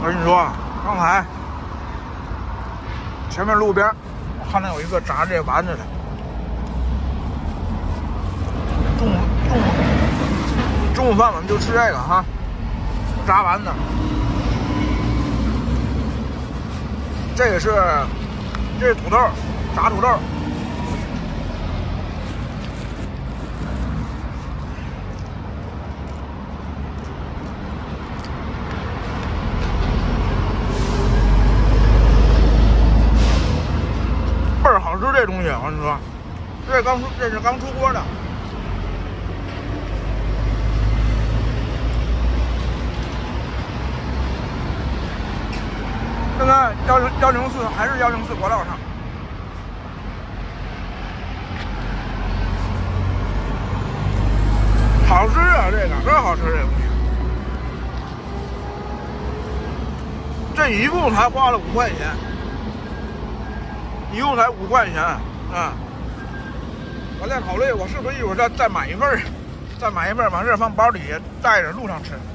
我跟你说，刚才前面路边我看到有一个炸这丸子的，中午饭我们就吃这个哈，炸丸子。这是土豆，炸土豆。倍儿好吃这东西，我跟你说，这是刚出锅的。现在104还是104国道上，好吃啊！这个真好吃，这东西。这一共才花了5块钱，一共才5块钱啊！我在考虑，我是不是一会儿再买一份，完事放包里带着路上吃。